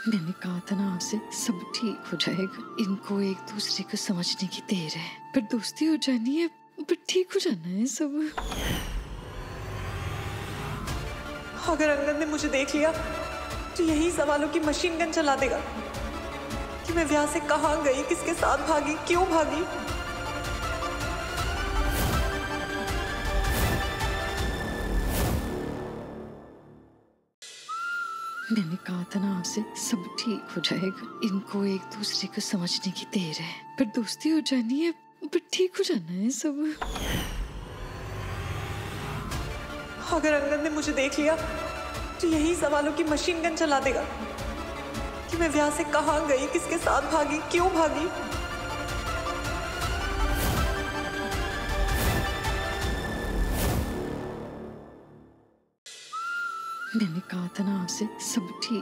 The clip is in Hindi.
मैंने कहा था ना आपसे, सब ठीक हो जाएगा। इनको एक दूसरे को समझने की देर है, पर दोस्ती हो जानी है, पर ठीक हो जाना है सब। अगर अंगद ने मुझे देख लिया तो यही सवालों की मशीन गन चला देगा कि मैं ब्याह से कहाँ गई, किसके साथ भागी, क्यों भागी। मैंने कहा था ना आपसे, सब ठीक हो जाएगा। इनको एक दूसरे को समझने की देर है, पर दोस्ती हो जानी है, पर ठीक हो जाना है सब। अगर अंगद ने मुझे देख लिया तो यही सवालों की मशीन गन चला देगा कि मैं ब्याह से कहाँ गई, किसके साथ भागी, क्यों भागी। मैंने कहा था ना आपसे, सब ठीक